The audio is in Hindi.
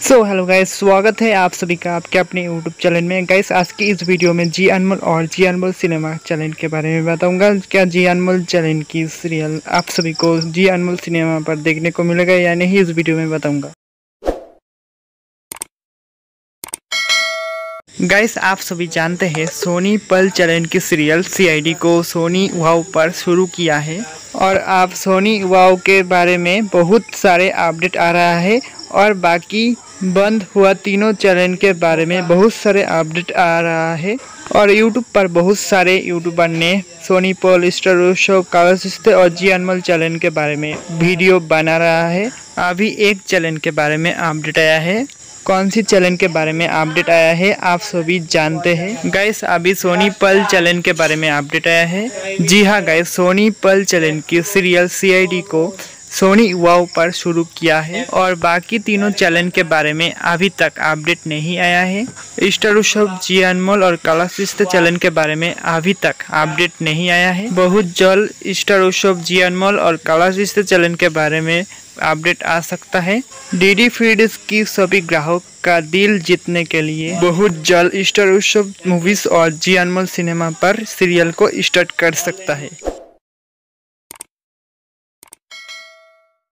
हेलो गाइस, स्वागत है आप सभी का आपके अपने यूट्यूब चैनल में। गाइस, आज की इस वीडियो में जी अनमोल और जी अनमोल सिनेमा चैनल के बारे में बताऊंगा। क्या जी अनमोल चैनल की सीरियल आप सभी को जी अनमोल सिनेमा पर देखने को मिलेगा या नहीं, इस वीडियो में बताऊंगा। गाइस, आप सभी जानते हैं सोनी पल चैनल की सीरियल सीआईडी को सोनी वाव पर शुरू किया है और आप सोनी वाव के बारे में बहुत सारे अपडेट आ रहा है और बाकी बंद हुआ तीनों चैनल के बारे में बहुत सारे अपडेट आ रहा है। और यूट्यूब पर बहुत सारे यूट्यूबर ने सोनी पल स्टार शो कालासिस्ते और जी अनमोल चैनल के बारे में वीडियो बना रहा है। अभी एक चैनल के बारे में अपडेट आया है। कौन सी चैनल के बारे में अपडेट आया है आप सभी जानते हैं। गाइस, अभी सोनी पल चैनल के बारे में अपडेट आया है। जी हाँ गाइस, सोनी पल चैनल की सीरियल सीआईडी को सोनी वाव पर शुरू किया है और बाकी तीनों चैनल के बारे में अभी तक अपडेट नहीं आया है। स्टार उत्सव, जी अनमोल और कालासिस्ते चैनल के बारे में अभी तक अपडेट नहीं आया है। बहुत जल्द स्टार उत्सव, जी अनमोल और कालासिस्ते चैनल के बारे में अपडेट आ सकता है। डीडी फीड्स की सभी ग्राहक का दिल जीतने के लिए बहुत जल्द स्टार उत्सव मूवीज और जी अनमोल सिनेमा पर सीरियल को स्टार्ट कर सकता है।